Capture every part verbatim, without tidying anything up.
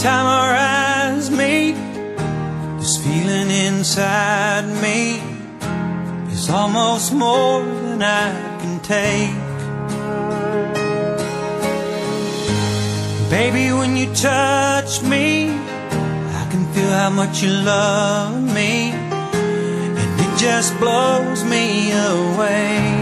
time our eyes meet, this feeling inside me is almost more than I can take. Baby, when you touch me, I can feel how much you love me, and it just blows me away.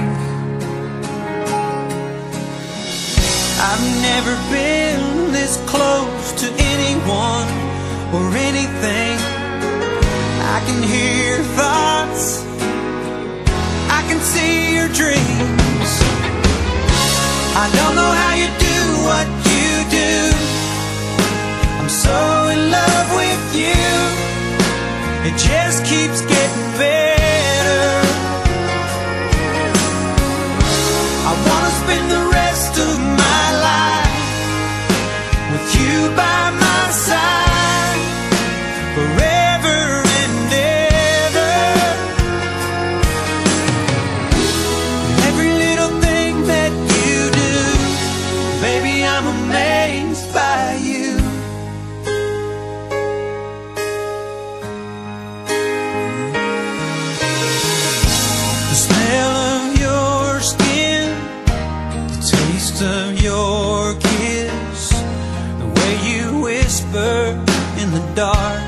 I've never been this close to anyone or anything. I can hear your thoughts, I can see your dreams. I don't know how you do what you do. I'm so in love with you, it just keeps getting better. I wanna spend the rest of my life with you by my side, forever and ever. Every little thing that you do, baby, I'm amazed by you. The smell of your skin, the taste of your kiss, the way you whisper in the dark,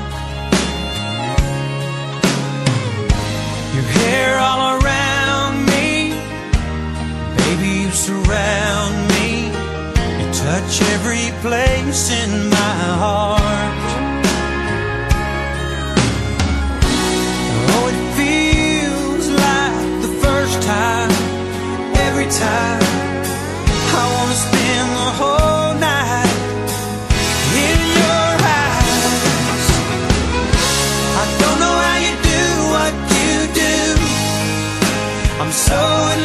your hair all around me, baby, you surround me, you touch every place in my heart. Oh, it feels like the first time, every time. I wanna spend the whole night in your eyes. I don't know how you do what you do. I'm so